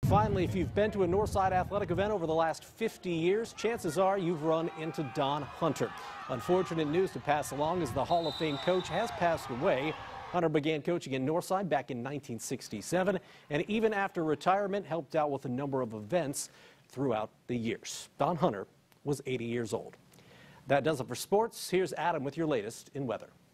Finally, if you've been to a Northside athletic event over the last 50 years, chances are you've run into Don Hunter. Unfortunate news to pass along as the Hall of Fame coach has passed away. Hunter began coaching in Northside back in 1967, and even after retirement helped out with a number of events throughout the years. Don Hunter was 80 years old. That does it for sports. Here's Adam with your latest in weather.